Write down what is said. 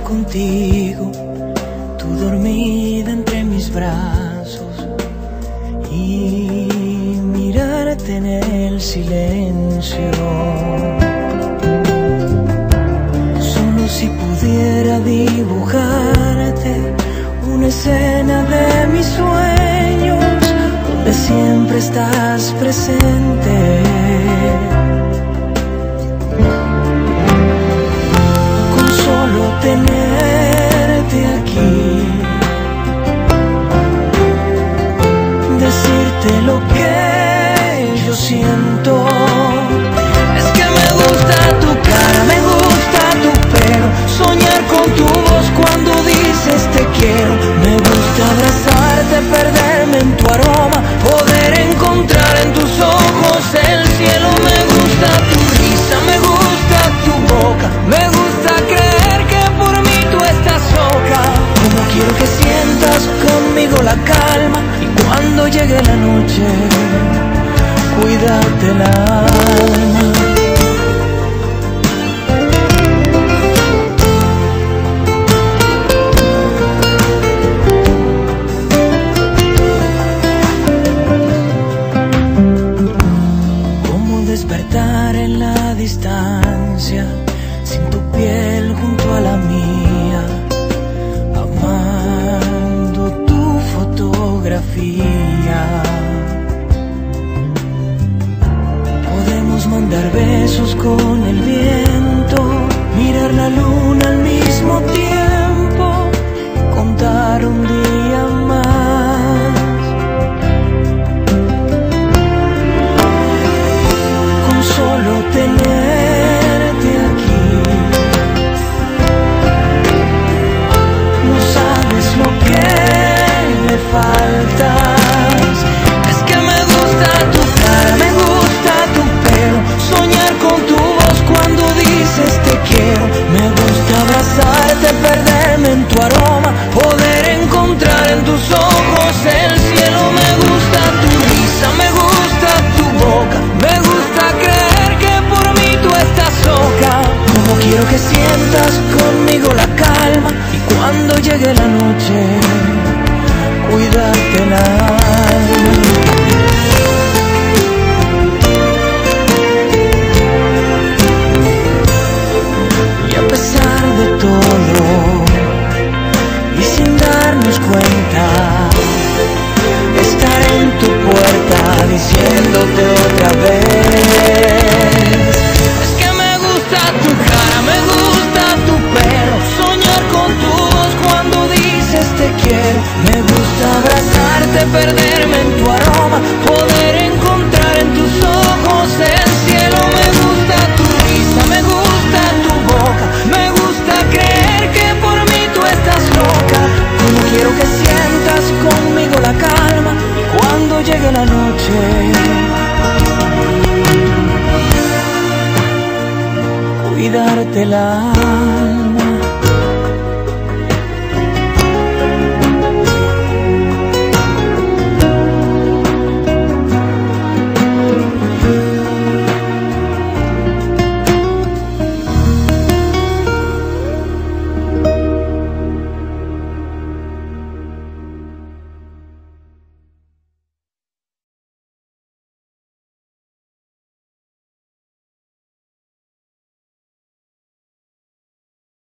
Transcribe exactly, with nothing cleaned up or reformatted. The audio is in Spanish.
contigo, tú dormida entre mis brazos, y mirarte en el silencio. Solo si pudiera dibujarte una escena de mis sueños, donde siempre estás presente. Con solo tenerte aquí, decirte lo que yo siento. Es que me gusta tu cara, me gusta tu pelo, soñar con tu voz cuando dices te quiero. Me gusta abrazarte, perderme en tu aroma, poder encontrar en tus ojos el cielo. Me gusta tu risa, me gusta tu boca, me gusta creer que por mí tú estás loca. Como quiero que sientas conmigo la calma, y cuando llegue la noche, cuídate el alma. Despertar en la distancia, sin tu piel junto a la mía, amando tu fotografía. Podemos mandar besos con el viento, mirar la luna al mismo tiempo y contar un día más. Solo tenerte aquí, no sabes lo que me faltas. Es que me gusta tu cara, me gusta tu pelo, soñar con tu voz cuando dices te quiero. Me gusta abrazarte, perderme en tu aroma, poder encontrar en tus ojos el cielo. Me gusta tu risa, me gusta tu boca, me gusta creer que por mí tú estás loca. Como quiero que sientas conmigo la calma, y cuando llegue la noche, cuídate el alma. Y a pesar de todo, y sin darnos cuenta, estar en tu puerta diciéndote otra vez. Es que me gusta tu cara, me gusta tu pelo, soñar con tu voz cuando dices te quiero. Me gusta abrazarte, perderme en tu aroma, poder encontrar en tus ojos el cielo. Me gusta tu risa, me gusta tu boca, me gusta creer que por mí tú estás loca. Como quiero que sientas conmigo la calma, y cuando llegue la noche, cuidarte el alma.